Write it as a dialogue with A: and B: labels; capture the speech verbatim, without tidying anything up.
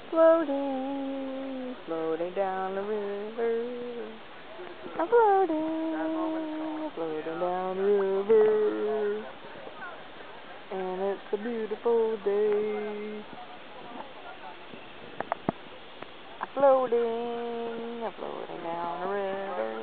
A: Floating, floating down the river. I'm floating, floating down the river. And it's a beautiful day. I'm floating, I'm floating down the river.